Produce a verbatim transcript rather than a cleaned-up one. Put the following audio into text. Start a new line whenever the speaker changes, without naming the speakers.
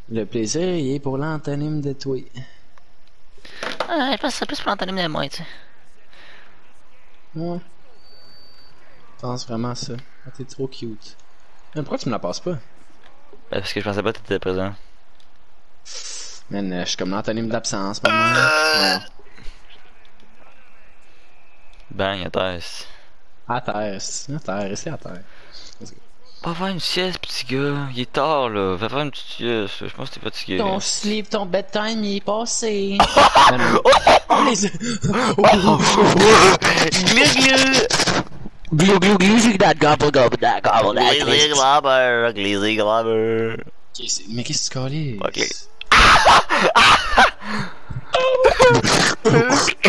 Le plaisir, il est pour l'antonyme de toi.
Ah, je pense que c'est plus pour l'antonyme de moi, tu sais.
Ouais. Je pense vraiment ça. Ah, t'es trop cute. Mais pourquoi tu me la passes pas?
Ben, parce que je pensais pas que t'étais présent.
Man, euh, je suis comme l'antonyme d'absence, pas mal. Voyons.
Bang, à terre. c'est-
À terre, c'est- à terre, ici à terre. Let's go.
Va faire une sieste, petit gars. Il est tard, là. Va faire une petite sieste. Je pense que t'es fatigué.
Ton sleep, ton bedtime, il est passé. Man, oh les...
Glou glou!
Glou glou glou, j'ai that gobble gobble that gobble that.
Glizzy globber, glizzy globber.
Ok, c'est- Mais qu'est-ce que tu
Ok.
calisses?